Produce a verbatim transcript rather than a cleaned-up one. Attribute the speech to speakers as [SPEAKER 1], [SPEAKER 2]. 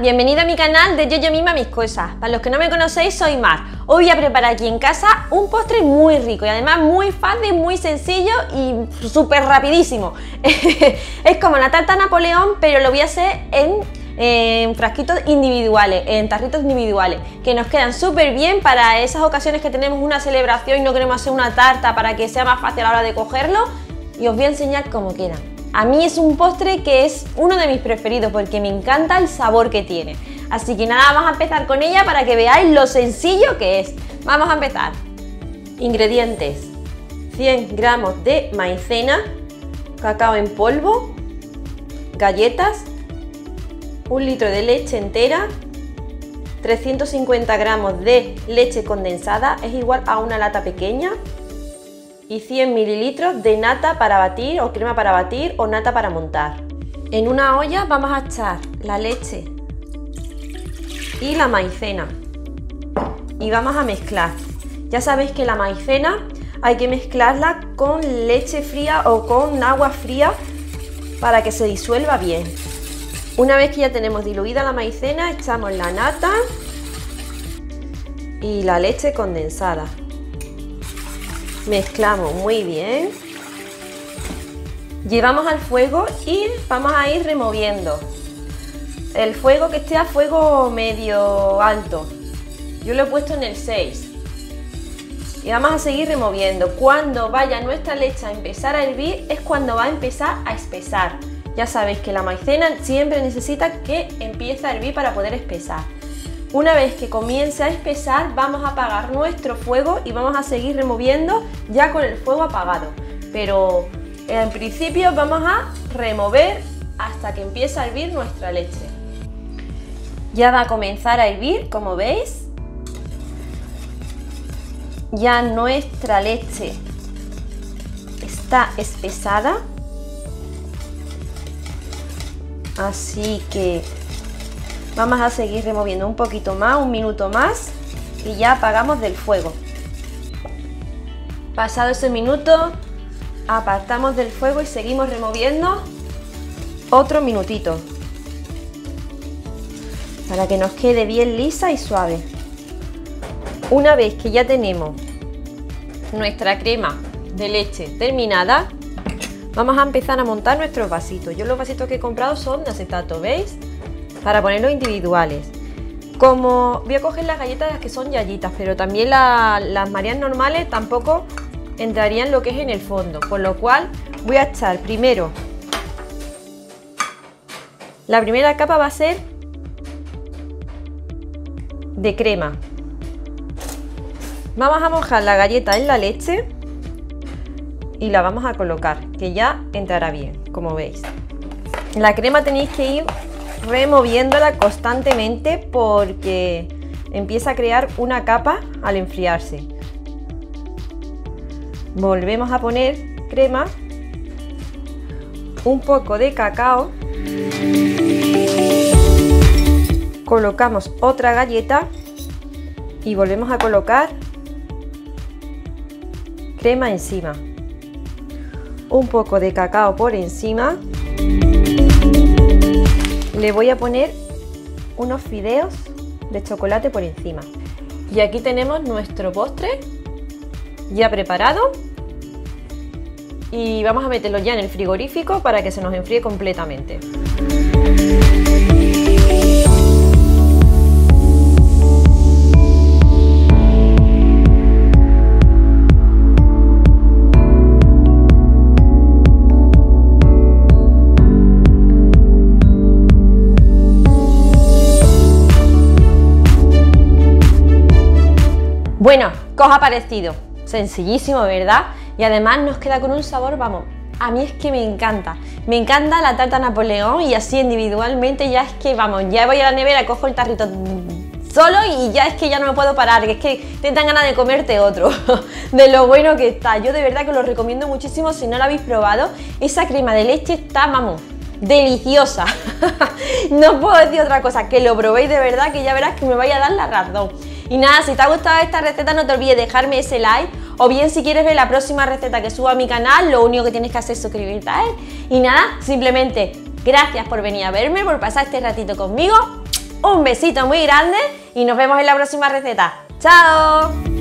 [SPEAKER 1] bienvenido a mi canal de Yo Yo Misma Mis Cosas. Para los que no me conocéis, soy Mar. Hoy voy a preparar aquí en casa un postre muy rico y además muy fácil, muy sencillo y súper rapidísimo. Es como la tarta Napoleón, pero lo voy a hacer en, en frasquitos individuales, en tarritos individuales, que nos quedan súper bien para esas ocasiones que tenemos una celebración y no queremos hacer una tarta para que sea más fácil a la hora de cogerlo. Y os voy a enseñar cómo quedan. A mí es un postre que es uno de mis preferidos porque me encanta el sabor que tiene. Así que nada, vamos a empezar con ella para que veáis lo sencillo que es. Vamos a empezar. Ingredientes: cien gramos de maicena, cacao en polvo, galletas, un litro de leche entera, trescientos cincuenta gramos de leche condensada, es igual a una lata pequeña, y cien mililitros de nata para batir o crema para batir o nata para montar. En una olla vamos a echar la leche y la maicena y vamos a mezclar. Ya sabéis que la maicena hay que mezclarla con leche fría o con agua fría para que se disuelva bien. Una vez que ya tenemos diluida la maicena, echamos la nata y la leche condensada. Mezclamos muy bien, llevamos al fuego y vamos a ir removiendo. El fuego que esté a fuego medio alto, yo lo he puesto en el seis. Y vamos a seguir removiendo. Cuando vaya nuestra leche a empezar a hervir es cuando va a empezar a espesar. Ya sabéis que la maicena siempre necesita que empiece a hervir para poder espesar. Una vez que comience a espesar, vamos a apagar nuestro fuego y vamos a seguir removiendo ya con el fuego apagado. Pero en principio vamos a remover hasta que empiece a hervir nuestra leche. Ya va a comenzar a hervir, como veis. Ya nuestra leche está espesada. Así que vamos a seguir removiendo un poquito más, un minuto más y ya apagamos del fuego. Pasado ese minuto, apartamos del fuego y seguimos removiendo otro minutito para que nos quede bien lisa y suave. Una vez que ya tenemos nuestra crema de leche terminada, vamos a empezar a montar nuestros vasitos. Yo los vasitos que he comprado son de acetato, ¿veis? Para ponerlos individuales. Como voy a coger las galletas que son yayitas, pero también la, las Marías normales tampoco entrarían lo que es en el fondo, por lo cual voy a echar primero, la primera capa va a ser de crema. Vamos a mojar la galleta en la leche y la vamos a colocar, que ya entrará bien, como veis. La crema tenéis que ir removiéndola constantemente porque empieza a crear una capa al enfriarse. Volvemos a poner crema, un poco de cacao, colocamos otra galleta y volvemos a colocar crema encima, un poco de cacao por encima. Le voy a poner unos fideos de chocolate por encima. Y aquí tenemos nuestro postre ya preparado. Y vamos a meterlo ya en el frigorífico para que se nos enfríe completamente. Bueno, ¿qué os ha parecido? Sencillísimo, ¿verdad? Y además nos queda con un sabor, vamos, a mí es que me encanta. Me encanta la tarta Napoleón y así individualmente ya es que, vamos, ya voy a la nevera, cojo el tarrito solo y ya es que ya no me puedo parar, que es que te dan ganas de comerte otro, de lo bueno que está. Yo de verdad que lo recomiendo muchísimo si no lo habéis probado. Esa crema de leche está, vamos, deliciosa. No puedo decir otra cosa, que lo probéis de verdad, que ya verás que me vaya a dar la razón. Y nada, si te ha gustado esta receta no te olvides dejarme ese like, o bien si quieres ver la próxima receta que suba a mi canal, lo único que tienes que hacer es suscribirte a él. Y nada, simplemente gracias por venir a verme, por pasar este ratito conmigo Un besito muy grande y nos vemos en la próxima receta. ¡Chao!